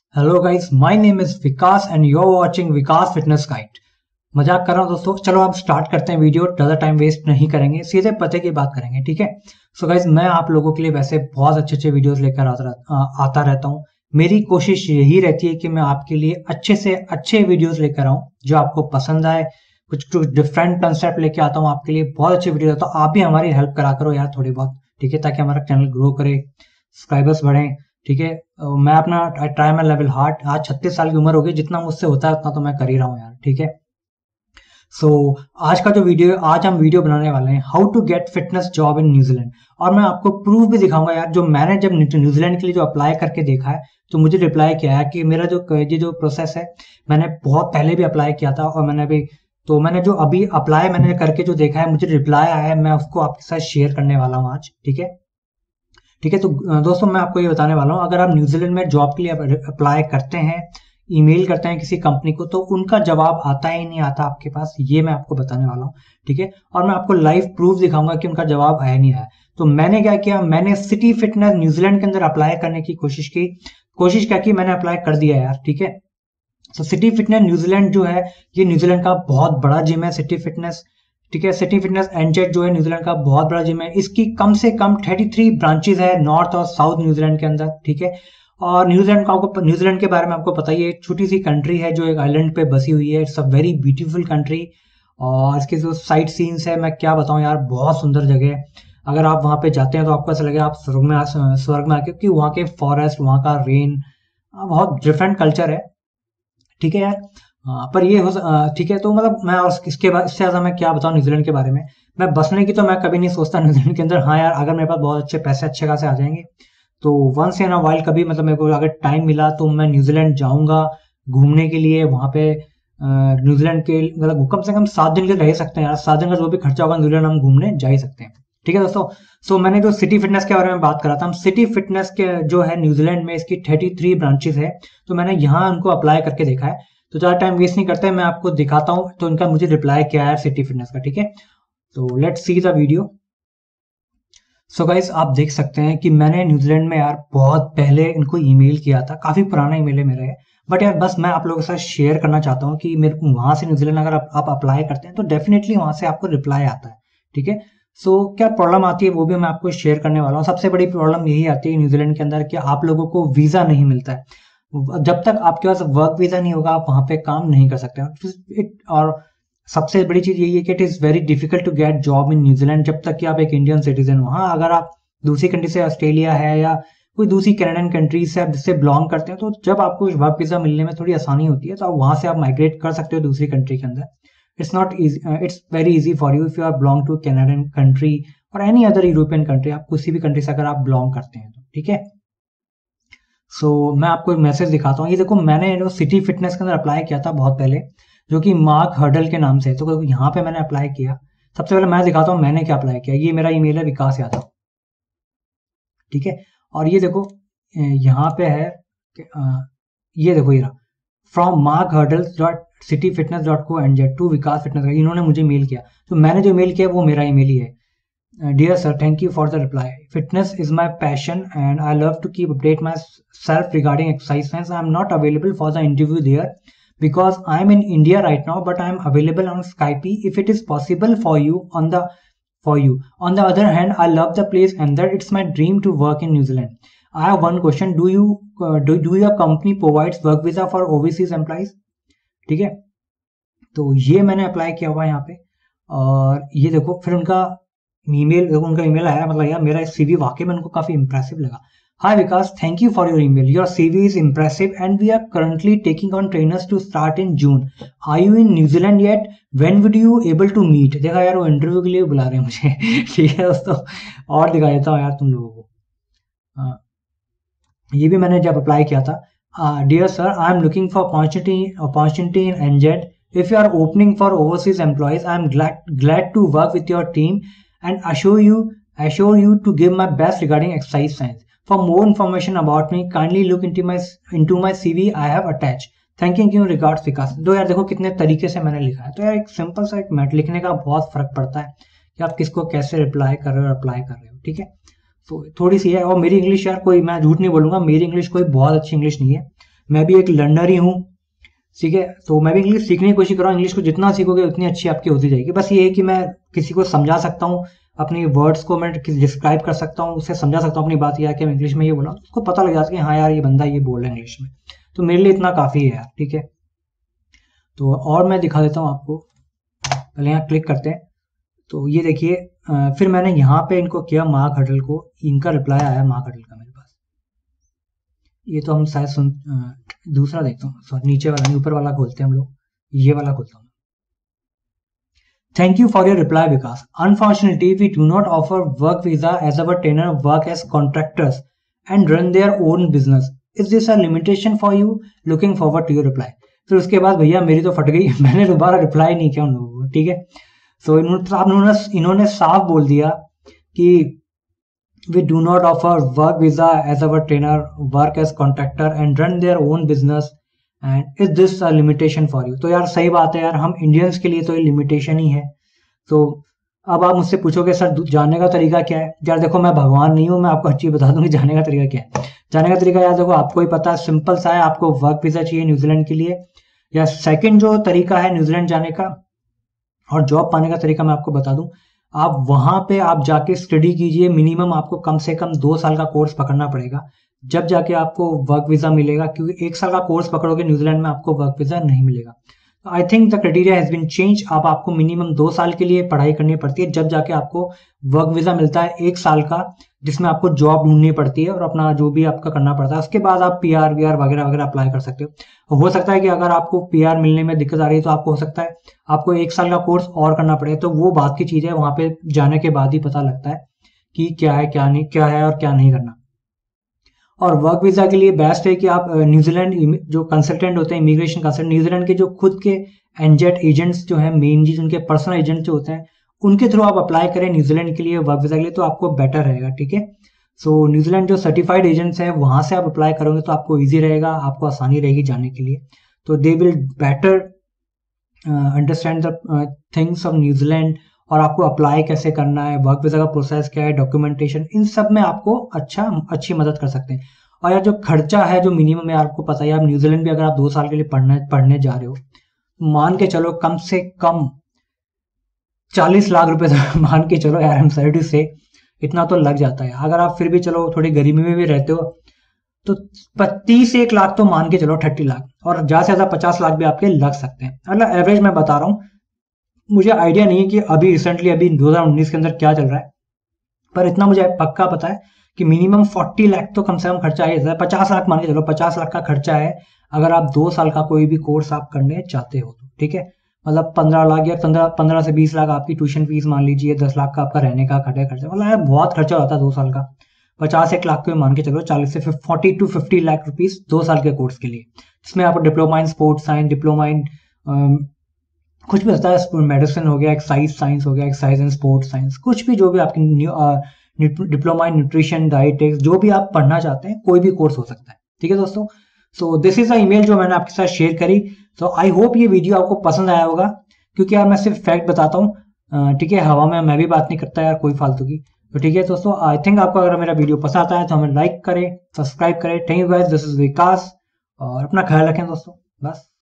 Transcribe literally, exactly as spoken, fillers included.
Hello guys, my name is Vikas and you are watching Vikas fitness guide. मजाक कर रहा हूँ दोस्तों। चलो आप स्टार्ट करते हैं वीडियो। ज़्यादा टाइम वेस्ट नहीं करेंगे, सीधे पते की बात करेंगे, ठीक है। सो गाइस, मैं आप लोगों के लिए वैसे बहुत अच्छे अच्छे वीडियोस लेकर आता रह, आता रहता हूँ। मेरी कोशिश यही रहती है कि मैं आपके लिए अच्छे से अच्छे वीडियोस लेकर आऊँ जो आपको पसंद आए। कुछ कुछ डिफरेंट कंसेप्ट लेके आता हूँ आपके लिए, बहुत अच्छे वीडियो लाता हूँ। आप भी हमारी हेल्प करा करो यार थोड़ी बहुत, ठीक है, ताकि हमारा चैनल ग्रो करे, सब्सक्राइबर्स बढ़े, ठीक है। अ, मैं अपना ट्राई माई लेवल हार्ड। आज छत्तीस साल की उम्र हो गई, जितना मुझसे होता है उतना तो मैं कर ही रहा हूँ यार, ठीक है। सो so, आज का जो वीडियो है, आज हम वीडियो बनाने वाले हैं how to get fitness job in New Zealand. और मैं आपको प्रूफ भी दिखाऊंगा यार, जो मैंने जब न्यूजीलैंड के लिए जो अप्लाई करके देखा है, तो मुझे रिप्लाई किया है कि मेरा जो ये जो प्रोसेस है, मैंने बहुत पहले भी अप्लाई किया था और मैंने अभी तो मैंने जो अभी अप्लाई मैंने करके जो देखा है, मुझे रिप्लाई आया है, मैं उसको आपके साथ शेयर करने वाला हूँ आज, ठीक है। ठीक है, तो दोस्तों मैं आपको ये बताने वाला हूँ, अगर आप न्यूजीलैंड में जॉब के लिए अप्लाई करते हैं, ईमेल करते हैं किसी कंपनी को, तो उनका जवाब आता ही नहीं आता आपके पास, ये मैं आपको बताने वाला हूँ, ठीक है। और मैं आपको लाइव प्रूफ दिखाऊंगा कि उनका जवाब आया नहीं आया। तो मैंने क्या किया, मैंने सिटी फिटनेस न्यूजीलैंड के अंदर अप्लाई करने की कोशिश की। कोशिश क्या की, मैंने अप्लाई कर दिया यार, ठीक है। तो सिटी फिटनेस न्यूजीलैंड जो है, ये न्यूजीलैंड का बहुत बड़ा जिम है, सिटी फिटनेस, ठीक है। सिटी फिटनेस एनजेड जो है न्यूजीलैंड का बहुत बड़ा जिम है। इसकी कम से कम तैंतीस ब्रांचेस है नॉर्थ और साउथ न्यूजीलैंड के अंदर, ठीक है। और न्यूजीलैंड का आपको न्यूजीलैंड के बारे में आपको पता ही है, एक छोटी सी कंट्री है जो एक आइलैंड पे बसी हुई है। It's a very beautiful country. और इसके जो साइट सीन्स है, मैं क्या बताऊं यार, बहुत सुंदर जगह है। अगर आप वहां पे जाते हैं तो आपको ऐसा लगेगा आप स्वर्ग में आ- स्वर्ग में आके, क्योंकि वहाँ के फॉरेस्ट, वहाँ का रेन, बहुत डिफरेंट कल्चर है, ठीक है यार। हाँ, पर ये हो स- अ, ठीक है, तो मतलब मैं और इसके बाद इससे ज्यादा मैं क्या बताऊं न्यूजीलैंड के बारे में। मैं बसने की तो मैं कभी नहीं सोचता न्यूजीलैंड के अंदर। हाँ यार, अगर मेरे पास बहुत अच्छे पैसे अच्छे खासे आ जाएंगे तो वंस इन अ वाइल कभी, मतलब मेरे को अगर टाइम मिला तो मैं न्यूजीलैंड जाऊंगा घूमने के लिए। वहां पे अ, न्यूजीलैंड के मतलब कम से कम सात दिन के रह सकते हैं यार। सात दिन का जो भी खर्चा होगा न्यूजीलैंड हम घूमने जा ही सकते हैं, ठीक है दोस्तों। सो मैंने जो सिटी फिटनेस के बारे में बात करा था, हम सिटी फिटनेस के जो है न्यूजीलैंड में, इसकी थर्टी थ्री ब्रांचेस है। तो मैंने यहाँ उनको अप्लाई करके देखा है। तो ज्यादा टाइम वेस्ट नहीं करते, मैं आपको दिखाता हूँ तो इनका मुझे रिप्लाई क्या है सिटी फिटनेस का, ठीक है। तो let's see the video. So guys, आप देख सकते हैं कि मैंने न्यूजीलैंड में यार बहुत पहले इनको ईमेल किया था, काफी पुराना ईमेल है मेरा है। बट यार बस मैं आप लोगों के साथ शेयर करना चाहता हूँ कि मेरे को वहां से न्यूजीलैंड अगर आप, आप अप्लाई करते हैं तो डेफिनेटली वहां से आपको रिप्लाई आता है, ठीक है। सो क्या प्रॉब्लम आती है वो भी मैं आपको शेयर करने वाला हूँ। सबसे बड़ी प्रॉब्लम यही आती है न्यूजीलैंड के अंदर कि आप लोगों को वीजा नहीं मिलता है। जब तक आपके पास वर्क वीजा नहीं होगा, आप वहां पे काम नहीं कर सकते। इट और सबसे बड़ी चीज यही है कि it is very difficult to get job in New Zealand जब तक कि आप एक इंडियन सिटीजन हो। हाँ, अगर आप दूसरी कंट्री से, ऑस्ट्रेलिया है या कोई दूसरी कैनेडियन कंट्रीज से आप जिससे बिलोंग करते हैं, तो जब आपको वर्क वीजा मिलने में थोड़ी आसानी होती है, तो आप वहां से आप माइग्रेट कर सकते हो दूसरी कंट्री के अंदर। It's not it's very easy for you if you are belong to Canadian country और एनी अदर यूरोपियन कंट्री। आप किसी भी कंट्री से अगर आप बिलोंग करते हैं तो, ठीक है। सो so, मैं आपको एक मैसेज दिखाता हूँ। ये देखो, मैंने जो सिटी फिटनेस के अंदर अप्लाई किया था बहुत पहले, जो कि मार्क हर्डल के नाम से है। तो यहाँ पे मैंने अप्लाई किया। सबसे पहले मैं दिखाता हूँ मैंने क्या अप्लाई किया। ये मेरा ईमेल है, विकास यादव, ठीक है। और ये देखो, यहाँ पे है कि, अ, ये देखो, ये from Mark Hurdles dot city fitness dot co N Z to Vikas fitness, इन्होंने मुझे मेल किया। तो मैंने जो मेल किया वो मेरा ईमेल ही है। Uh, dear sir, thank you for the reply. Fitness is my passion and I love to keep update myself regarding exercise science. I am not available for the interview there because I am in India right now, but I am available on Skype if it is possible for you on the for you. On the other hand, I love the place and that it's my dream to work in New Zealand. I have one question. Do you uh, do, do your company provides work visa for overseas employees? ठीक है। तो ये मैंने apply किया हुआ है यहाँ पे। और ये देखो, फिर उनका ईमेल, देखो उनका ईमेल आया। मतलब यार मेरा सीवी वाकई में उनको काफी इंप्रेसिव लगा। Hi Vikas, thank you for your email, your CV is impressive and we are currently taking on trainers to start in June. Are you in New Zealand yet? When would you able to meet? देखा यार, वो interview के लिए बुला रहे हैं मुझे ठीक है दोस्तों। और दिखा देता हूँ यार तुम लोगों को। हाँ, ये भी मैंने जब अप्लाई किया था। Dear sir, I am looking for opportunity opportunity in NZ. If you are opening for overseas employees, I am glad glad to work with your team and assure you assure you to give my best regarding exercise science. For more information about me, kindly look into my into my C V I have attached. Thanking you regards Vikas. दो यार देखो कितने तरीके से मैंने लिखा है। तो यार एक सिंपल सा एक मैट लिखने का बहुत फर्क पड़ता है कि आप किसको कैसे रिप्लाई कर रहे हो, अप्लाई कर रहे हो, ठीक है। तो थोड़ी सी है। और मेरी इंग्लिश यार, कोई मैं झूठ नहीं बोलूंगा, मेरी इंग्लिश कोई बहुत अच्छी इंग्लिश नहीं है। मैं भी एक लर्नर ही हूँ, ठीक है। तो मैं भी इंग्लिश सीखने की कोशिश कर रहा हूँ, इंग्लिश को जितना सीखोगे उतनी अच्छी आपकी होती जाएगी। बस ये है कि मैं किसी को समझा सकता हूँ, अपनी वर्ड्स को मैं डिस्क्राइब कर सकता हूँ, उसे समझा सकता हूँ अपनी बात, यार कि मैं इंग्लिश में ये बोला, उसको पता लग जाता है कि हाँ यार ये बंदा ये बोल रहा है इंग्लिश में। तो मेरे लिए इतना काफ़ी है यार, ठीक है। तो और मैं दिखा देता हूँ आपको, पहले यहाँ क्लिक करते हैं। तो ये देखिए, फिर मैंने यहाँ पे इनको किया मार्क हटल को, इनका रिप्लाई आया मार्क हटल का मेरे पास। ये तो हम शायद सुन, दूसरा देखता हूँ, सॉरी नीचे वाला नहीं ऊपर वाला खोलते हैं हम लोग, ये वाला खोलता हूँ। Thank you for your reply, Vikas. Unfortunately, we do not offer work visa as our trainer work as contractors and run their own business. Is this a limitation for you? Looking forward to your reply. फिर उसके बाद भैया मेरी तो फट गई, मैंने दोबारा रिप्लाई नहीं किया उन लोगों को, ठीक है। सो इन्होंने इन्होंने साफ बोल दिया कि we do not offer work visa as our trainer work as contractor and run their own business and is this a limitation for you. तो यार सही बात है यार, हम इंडियंस के लिए तो ये लिमिटेशन ही है। तो अब आप मुझसे पूछोगे सर जाने का तरीका क्या है, यार देखो मैं भगवान नहीं हूँ, मैं आपको हर चीज बता दूंगी जाने का तरीका क्या है। जाने का तरीका यार देखो आपको ही पता है, सिंपल सा है, आपको वर्क वीजा चाहिए न्यूजीलैंड के लिए। या सेकंड जो तरीका है न्यूजीलैंड जाने का और जॉब पाने का तरीका मैं आपको बता दूं, आप वहां पे आप जाके स्टडी कीजिए, मिनिमम आपको कम से कम दो साल का कोर्स पकड़ना पड़ेगा, जब जाके आपको वर्क वीजा मिलेगा, क्योंकि एक साल का कोर्स पकड़ोगे न्यूजीलैंड में आपको वर्क वीजा नहीं मिलेगा। I think the criteria has been change. अब आपको मिनिमम दो साल के लिए पढ़ाई करनी पड़ती है, जब जाके आपको वर्क वीजा मिलता है एक साल का, जिसमें आपको जॉब ढूंढनी पड़ती है और अपना जो भी आपका करना पड़ता है। उसके बाद आप पीआर वीआर वगैरह वगैरह अप्लाई कर सकते हो। हो सकता है कि अगर आपको पीआर मिलने में दिक्कत आ रही है तो आपको हो सकता है आपको एक साल का कोर्स और करना पड़े, तो वो बात की चीज है, वहां पे जाने के बाद ही पता लगता है कि क्या है क्या नहीं, क्या है और क्या नहीं करना। और वर्क वीजा के लिए बेस्ट है कि आप न्यूजीलैंड जो कंसल्टेंट होते हैं, इमिग्रेशन कंसल्टेंट, न्यूजीलैंड के जो खुद के एनजेट एजेंट्स जो हैं, मेन जी उनके पर्सनल एजेंट जो होते हैं, उनके थ्रू आप अप्लाई करें न्यूजीलैंड के लिए वर्क वीजा के लिए, तो आपको बेटर रहेगा, ठीक है। सो न्यूजीलैंड जो सर्टिफाइड एजेंट्स हैं वहां से आप अप्लाई करोगे तो आपको ईजी रहेगा, आपको आसानी रहेगी जाने के लिए। तो they will better understand the things of New Zealand, और आपको अप्लाई कैसे करना है, वर्क वीजा का प्रोसेस क्या है, डॉक्यूमेंटेशन, इन सब में आपको अच्छा अच्छी मदद कर सकते हैं। और यार जो खर्चा है जो मिनिमम है आपको पता है, आप न्यूजीलैंड भी अगर आप दो साल के लिए पढ़ने पढ़ने जा रहे हो, मान के चलो कम से कम चालीस लाख रुपए तो मान के चलो यार, आई एम सॉरी टू से इतना तो लग जाता है। अगर आप फिर भी चलो थोड़ी गरीबी में भी रहते हो तो तीस एक लाख तो मान के चलो, थर्टी लाख, और ज्यादा से ज्यादा पचास लाख भी आपके लग सकते हैं। मतलब एवरेज मैं बता रहा हूँ, मुझे आइडिया नहीं है कि अभी रिसेंटली अभी दो हज़ार उन्नीस के अंदर क्या चल रहा है, पर इतना मुझे पक्का पता है कि मिनिमम चालीस लाख तो कम से कम खर्चा है। पचास लाख मान के चलो, पचास लाख का खर्चा है अगर आप दो साल का कोई भी कोर्स आप करने चाहते हो तो, ठीक है। मतलब पंद्रह लाख या पंद्रह पंद्रह से बीस लाख आपकी ट्यूशन फीस मान लीजिए, दस लाख का आपका रहने का खर्चा खर्चा मतलब यार बहुत खर्चा होता है दो साल का। पचास एक लाख को मान के चलो, चालीस से forty to fifty lakh rupees दो साल के कोर्स के लिए, जिसमें आपको diploma in sports science, diploma in कुछ भी होता है, मेडिसिन हो गया, एक्सरसाइज साइंस हो गया, एक्सरसाइज एंड स्पोर्ट्स साइंस, कुछ भी जो भी आपकी डिप्लोमा इन न्यूट्रिशन डाइटिक्स, जो भी आप पढ़ना चाहते हैं, कोई भी कोर्स हो सकता है, ठीक है दोस्तों। So this is the email जो मैंने आपके साथ शेयर करी। सो आई होप ये वीडियो आपको पसंद आया होगा, क्योंकि यार मैं सिर्फ फैक्ट बताता हूँ, ठीक है, हवा में मैं भी बात नहीं करता यार कोई फालतू की। तो ठीक है दोस्तों, आई थिंक आपको अगर मेरा वीडियो पसंद आता है तो हमें लाइक करें, सब्सक्राइब करें। Thank you guys, this is Vikas, और अपना ख्याल रखें दोस्तों, बस।